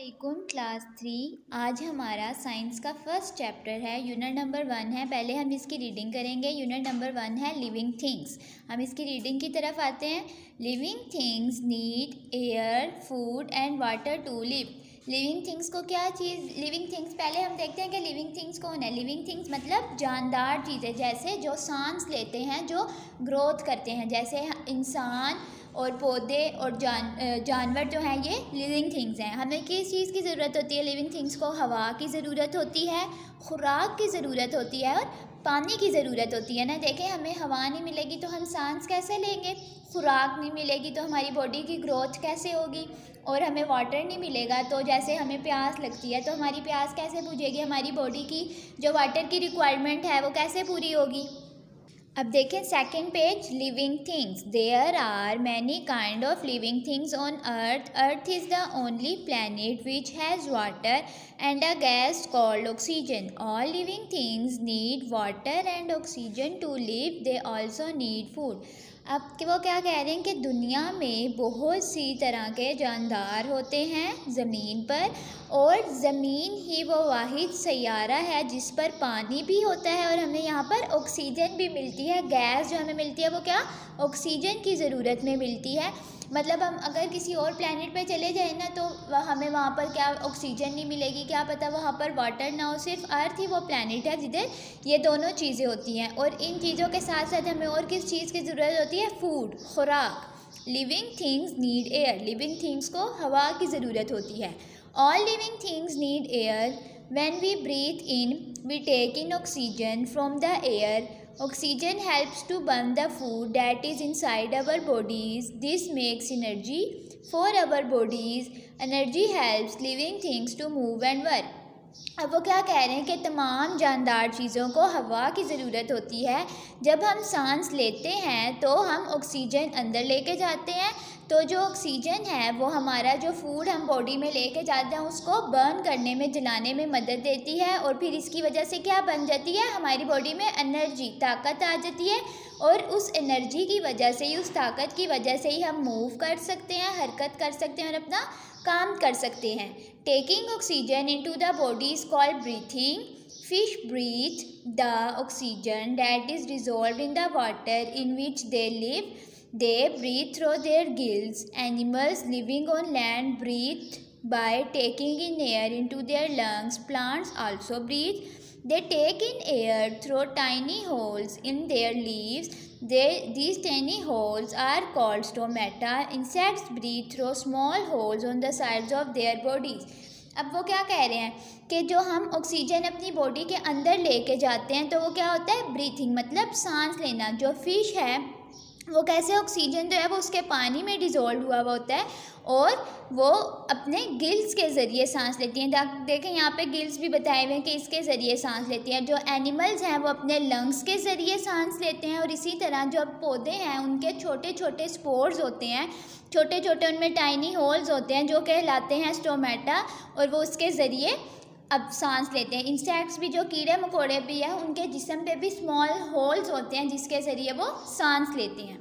वालेकुम क्लास 3। आज हमारा साइंस का फर्स्ट चैप्टर है, यूनिट नंबर 1 है। पहले हम इसकी रीडिंग करेंगे। यूनिट नंबर 1 है लिविंग थिंग्स। हम इसकी रीडिंग की तरफ आते हैं। Living things need air, food and water to live. Living things को क्या चीज़, लिविंग थिंग्स पहले हम देखते हैं कि लिविंग थिंग्स कौन है। लिविंग थिंग्स मतलब जानदार चीज़ें, जैसे जो सांस लेते हैं, जो ग्रोथ करते हैं, जैसे इंसान और पौधे और जानवर जो हैं, ये लिविंग थिंग्स हैं। हमें किस चीज़ की ज़रूरत होती है? लिविंग थिंग्स को हवा की ज़रूरत होती है, खुराक की ज़रूरत होती है और पानी की ज़रूरत होती है ना। देखें, हमें हवा नहीं मिलेगी तो हम सांस कैसे लेंगे, खुराक नहीं मिलेगी तो हमारी बॉडी की ग्रोथ कैसे होगी, और हमें वाटर नहीं मिलेगा तो जैसे हमें प्यास लगती है तो हमारी प्यास कैसे बुझेगी, हमारी बॉडी की जो वाटर की रिक्वायरमेंट है वो कैसे पूरी होगी। अब देखें second page, living things. There are many kind of living things on earth. Earth is the only planet which has water and a gas called oxygen. All living things need water and oxygen to live. They also need food. अब वो क्या कह रहे हैं कि दुनिया में बहुत सी तरह के जानदार होते हैं ज़मीन पर, और ज़मीन ही वो वाहिद सैयारा है जिस पर पानी भी होता है और हमें यहाँ पर ऑक्सीजन भी मिलती है। गैस जो हमें मिलती है वो क्या, ऑक्सीजन की ज़रूरत में मिलती है। मतलब हम अगर किसी और प्लैनेट पे चले जाएं ना तो हमें वहाँ पर क्या ऑक्सीजन नहीं मिलेगी, क्या पता वहाँ पर वाटर ना हो। सिर्फ अर्थ ही वो प्लैनेट है जिधर ये दोनों चीज़ें होती हैं। और इन चीज़ों के साथ साथ हमें और किस चीज़ की ज़रूरत होती है? फूड, खुराक। Living things need air. Living things को हवा की ज़रूरत होती है। All living things need air. When we breathe in we take in oxygen from the air. Oxygen helps to burn the food that is inside our bodies. This makes energy for our bodies. Energy helps living things to move and work. अब वो क्या कह रहे हैं कि तमाम जानदार चीज़ों को हवा की ज़रूरत होती है। जब हम सांस लेते हैं तो हम ऑक्सीजन अंदर लेके जाते हैं, तो जो ऑक्सीजन है वो हमारा जो फूड हम बॉडी में लेके जाते हैं उसको बर्न करने में, जलाने में मदद देती है। और फिर इसकी वजह से क्या बन जाती है, हमारी बॉडी में एनर्जी, ताकत आ जाती है। और उस एनर्जी की वजह से ही, उस ताकत की वजह से ही हम मूव कर सकते हैं, हरकत कर सकते हैं और अपना काम कर सकते हैं। Taking oxygen into the body is called breathing. Fish breathe the oxygen that is dissolved in the water in which they live. They breathe through their gills. Animals living on land breathe by taking in air into their lungs. Plants also breathe. They take in air through tiny holes in their leaves. These tiny holes are called stomata. Insects breathe through small holes on the sides of their bodies. अब वो क्या कह रहे हैं कि जो हम oxygen अपनी बॉडी के अंदर लेके जाते हैं तो वो क्या होता है, ब्रीथिंग, मतलब सांस लेना। जो फिश है वो कैसे, ऑक्सीजन जो है वो उसके पानी में डिज़ोल्व हुआ होता है और वो अपने गिल्स के ज़रिए सांस लेती हैं। देखें यहाँ पे गिल्स भी बताए हुए हैं कि इसके ज़रिए सांस लेती हैं। जो एनिमल्स हैं वो अपने लंग्स के ज़रिए सांस लेते हैं, और इसी तरह जो पौधे हैं उनके छोटे छोटे स्पोर्स होते हैं, छोटे छोटे उनमें टाइनी होल्स होते हैं जो कहलाते हैं स्टोमेटा, और वो उसके ज़रिए अब सांस लेते हैं। इंसेक्ट्स भी, जो कीड़े मकोड़े भी हैं, उनके जिस्म पे भी स्मॉल होल्स होते हैं जिसके ज़रिए वो सांस लेते हैं।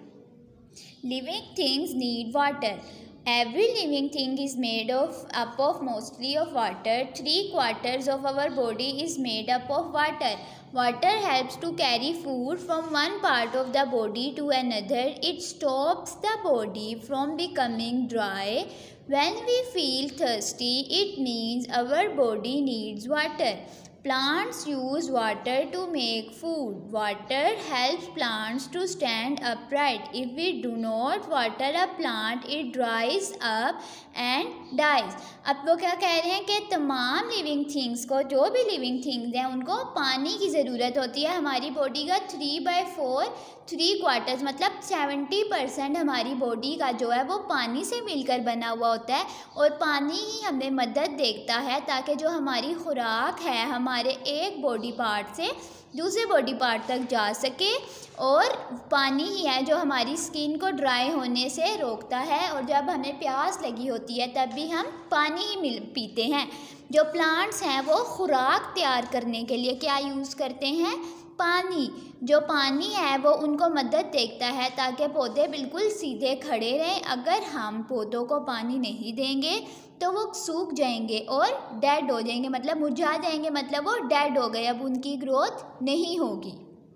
Living things need water. Every living thing is made up of mostly of water. 3/4 of our body is made up of water. Water helps to carry food from one part of the body to another. It stops the body from becoming dry. When we feel thirsty, it means our body needs water. Plants use water to make food. Water helps plants to stand upright. If we do not water a plant, it dries up and dies. अब वो क्या कह रहे हैं कि तमाम living things को, जो भी लिविंग थिंग्स हैं, उनको पानी की ज़रूरत होती है। हमारी बॉडी का 3/4, 3/4 मतलब 70% हमारी बॉडी का जो है वो पानी से मिलकर बना हुआ होता है, और पानी ही हमें मदद देता है ताकि जो हमारी खुराक है हमारे एक बॉडी पार्ट से दूसरे बॉडी पार्ट तक जा सके। और पानी ही है जो हमारी स्किन को ड्राई होने से रोकता है, और जब हमें प्यास लगी होती है तब भी हम पानी ही पीते हैं। जो प्लांट्स हैं वो खुराक तैयार करने के लिए क्या यूज़ करते हैं, पानी, जो पानी है वो उनको मदद देता है ताकि पौधे बिल्कुल सीधे खड़े रहें। अगर हम पौधों को पानी नहीं देंगे तो वो सूख जाएंगे और डेड हो जाएंगे, मतलब मुरझा जाएंगे, मतलब वो डेड हो गए, अब उनकी ग्रोथ नहीं होगी।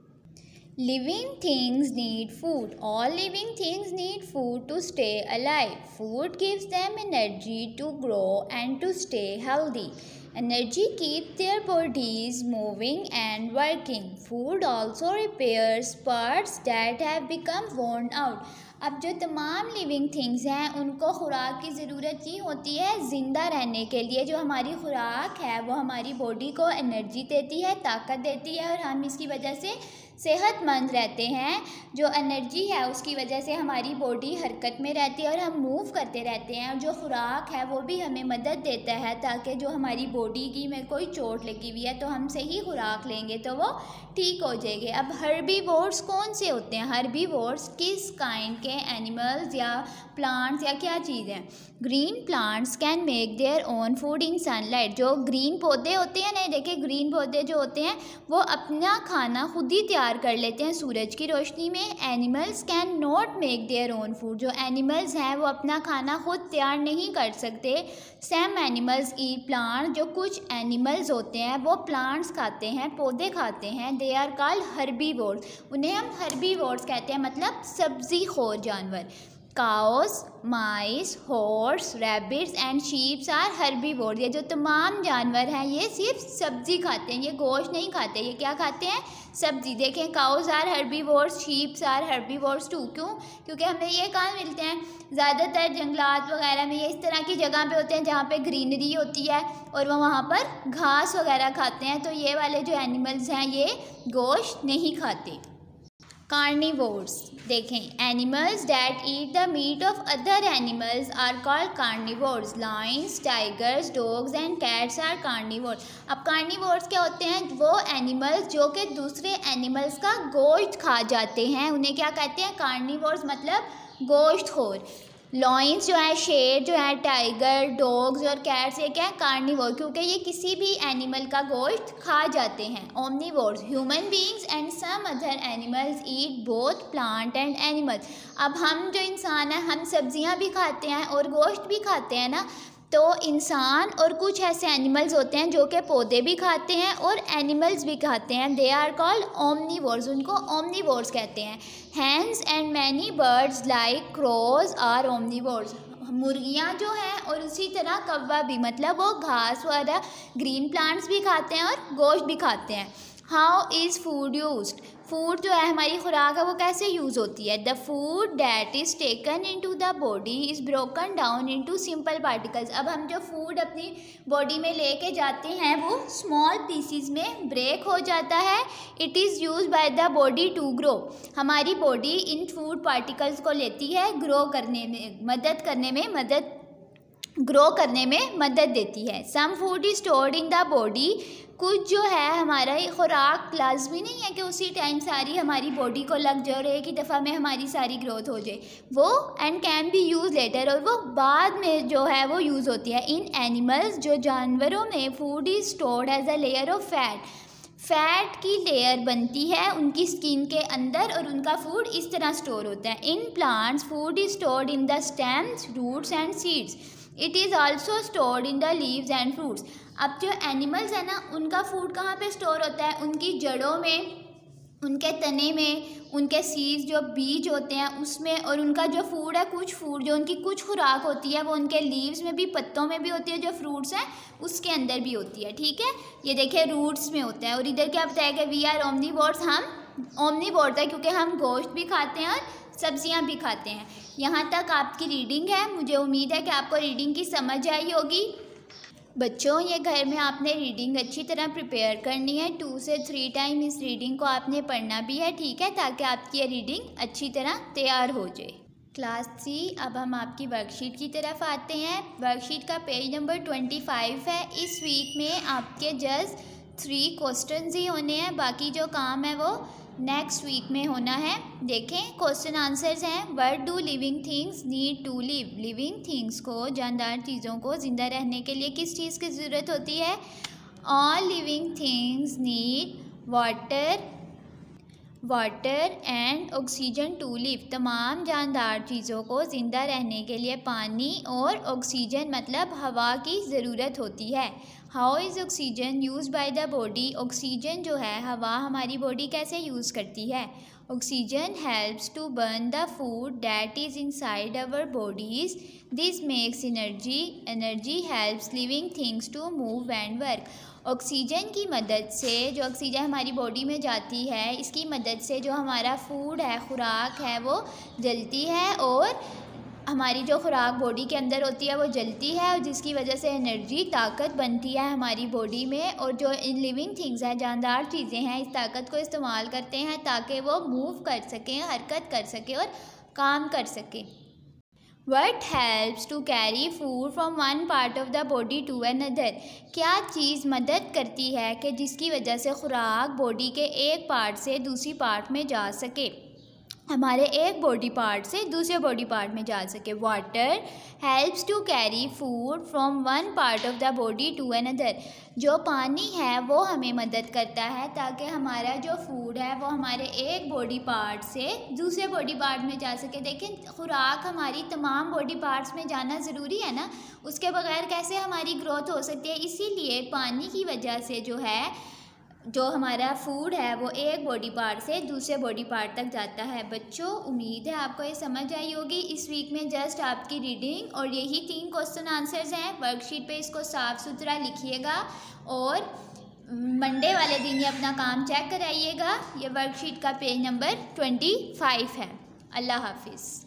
Living things need food. All living things need food to stay alive. Food gives them energy to grow and to stay healthy. Energy keeps their bodies moving and working. Food also repairs parts that have become worn out. अब जो तमाम living things हैं उनको खुराक की ज़रूरत ही होती है ज़िंदा रहने के लिए। जो हमारी खुराक है वो हमारी बॉडी को एनर्जी देती है, ताकत देती है और हम इसकी वजह से सेहतमंद रहते हैं। जो एनर्जी है उसकी वजह से हमारी बॉडी हरकत में रहती है और हम मूव करते रहते हैं। और जो खुराक है वो भी हमें मदद देता है ताकि जो हमारी बॉडी की में कोई चोट लगी हुई है तो हम सही खुराक लेंगे तो वो ठीक हो जाएगी। अब हर्बीवोर्स कौन से होते हैं? हर्बीवोर्स किस काइंड के एनिमल्स या प्लांट्स या क्या चीज़ हैं? Green plants can make their own food in sunlight. जो ग्रीन पौधे होते हैं ना, देखिए ग्रीन पौधे जो होते हैं वो अपना खाना खुद ही तैयार कर लेते हैं सूरज की रोशनी में। Animals can not make their own food. जो एनिमल्स हैं वो अपना खाना खुद तैयार नहीं कर सकते। Some animals eat plant. जो कुछ एनिमल्स होते हैं वो प्लांट्स खाते हैं, पौधे खाते हैं। They are called herbivores. उन्हें हम हर्बीवोर्स कहते हैं, मतलब सब्जी खोर जानवर। Cows, mice, horse, rabbits and sheeps are herbivores. ये जो तमाम जानवर हैं ये सिर्फ सब्जी खाते हैं, ये गोश्त नहीं खाते। ये क्या खाते हैं? सब्जी। देखें, cows are herbivores, sheeps are herbivores too. क्यों? क्योंकि हमें ये कहाँ मिलते हैं? ज़्यादातर जंगलात वगैरह में ये इस तरह की जगह पे होते हैं जहाँ पे ग्रीनरी होती है और वो वहाँ पर घास वगैरह खाते हैं। तो ये वाले जो एनिमल्स हैं ये गोश्त नहीं खाते। कार्निवोर्स। देखें, animals that eat the meat of other animals are called carnivores. Lions, tigers, dogs and cats are carnivores. अब कार्निवोर्स क्या होते हैं? वो एनिमल्स जो कि दूसरे एनिमल्स का गोश्त खा जाते हैं, उन्हें क्या कहते हैं? कार्निवोर्स, मतलब गोश्तखोर। लॉयंस जो है, शेर जो है, टाइगर, डॉग्स और कैट्स, ये क्या है? कार्निवोर, क्योंकि ये किसी भी एनिमल का गोश्त खा जाते हैं। Omnivores. Human beings and some other animals eat both plant and animals. अब हम जो इंसान हैं हम सब्जियां भी खाते हैं और गोश्त भी खाते हैं ना। तो इंसान और कुछ ऐसे एनिमल्स होते हैं जो कि पौधे भी खाते हैं और एनिमल्स भी खाते हैं। They are called omnivores. उनको ओमनीवोर्स कहते हैं। Hens and many birds like crows are omnivores. मुर्गियाँ जो हैं और उसी तरह कौवा भी, मतलब वो घास वगैरह ग्रीन प्लांट्स भी खाते हैं और गोश्त भी खाते हैं। How is food used? Food जो है हमारी खुराक है वो कैसे यूज़ होती है? The food that is taken into the body is broken down into simple particles. अब हम जो फूड अपनी बॉडी में लेके जाते हैं वो स्मॉल पीसीज में ब्रेक हो जाता है। It is use by the body to grow. हमारी बॉडी इन फूड पार्टिकल्स को लेती है, ग्रो करने में मदद देती है। Some food is stored in the body. कुछ जो है हमारा खुराक लाजमी नहीं है कि उसी टाइम सारी हमारी बॉडी को लग जाए और एक ही दफ़ा में हमारी सारी ग्रोथ हो जाए। वो and can be use later, और वो बाद में जो है वो यूज़ होती है। इन एनिमल्स, जो जानवरों में, food is stored as a layer of fat की लेयर बनती है उनकी स्किन के अंदर और उनका फूड इस तरह स्टोर होता है। In plants food is stored in the stems, roots and seeds. It is also stored in the leaves and fruits. अब जो एनिमल्स है ना उनका फूड कहाँ पे स्टोर होता है? उनकी जड़ों में, उनके तने में, उनके सीड्स जो बीज होते हैं उसमें, और उनका जो फूड है, कुछ फूड जो उनकी कुछ खुराक होती है वो उनके लीव्स में भी, पत्तों में भी होती है, जो फ्रूट्स हैं उसके अंदर भी होती है। ठीक है, ये देखिए रूट्स में होता है। और इधर क्या बताया कि वी आर ओमनीवोर्स। हम ओमनीवोर्स है क्योंकि हम गोश्त भी खाते हैं और सब्जियां भी खाते हैं। यहाँ तक आपकी रीडिंग है। मुझे उम्मीद है कि आपको रीडिंग की समझ आई होगी। बच्चों, ये घर में आपने रीडिंग अच्छी तरह प्रिपेयर करनी है। 2 से 3 टाइम इस रीडिंग को आपने पढ़ना भी है, ठीक है, ताकि आपकी ये रीडिंग अच्छी तरह तैयार हो जाए। क्लास 3, अब हम आपकी वर्कशीट की तरफ आते हैं। वर्कशीट का पेज नंबर 25 है। इस वीक में आपके जस्ट 3 क्वेश्चन ही होने हैं, बाकी जो काम है वो नेक्स्ट वीक में होना है। देखें, क्वेश्चन आंसर्स हैं। What do living things need to live? Living things को, जानदार चीज़ों को ज़िंदा रहने के लिए किस चीज़ की ज़रूरत होती है? All living things need water, water and oxygen to live, तमाम जानदार चीज़ों को ज़िंदा रहने के लिए पानी और ऑक्सीजन मतलब हवा की ज़रूरत होती है। How is oxygen use by the body, oxygen जो है हवा हमारी बॉडी कैसे यूज़ करती है। Oxygen helps to burn the food that is inside our bodies, this makes energy, energy helps living things to move and work. Oxygen की मदद से, जो ऑक्सीजन हमारी बॉडी में जाती है, इसकी मदद से जो हमारा फूड है, खुराक है, वो जलती है और हमारी जो खुराक बॉडी के अंदर होती है वो जलती है और जिसकी वजह से एनर्जी, ताकत बनती है हमारी बॉडी में। और जो इन लिविंग थिंग्स हैं, जानदार चीज़ें हैं, इस ताकत को इस्तेमाल करते हैं ताकि वो मूव कर सकें, हरकत कर सकें और काम कर सकें। What helps to carry food from one part of the body to another, क्या चीज़ मदद करती है कि जिसकी वजह से खुराक बॉडी के एक पार्ट से दूसरी पार्ट में जा सके, हमारे एक बॉडी पार्ट से दूसरे बॉडी पार्ट में जा सके। Water helps to carry food from one part of the body to another, जो पानी है वो हमें मदद करता है ताकि हमारा जो फूड है वो हमारे एक बॉडी पार्ट से दूसरे बॉडी पार्ट में जा सके। देखें, खुराक हमारी तमाम बॉडी पार्ट्स में जाना ज़रूरी है ना, उसके बगैर कैसे हमारी ग्रोथ हो सकती है। इसीलिए पानी की वजह से जो हमारा फूड है वो एक बॉडी पार्ट से दूसरे बॉडी पार्ट तक जाता है। बच्चों, उम्मीद है आपको ये समझ आई होगी। इस वीक में जस्ट आपकी रीडिंग और यही 3 क्वेश्चन आंसर्स हैं। वर्कशीट पे इसको साफ़ सुथरा लिखिएगा और मंडे वाले दिन ये अपना काम चेक कराइएगा। ये वर्कशीट का पेज नंबर 25 है। अल्लाह हाफिज़।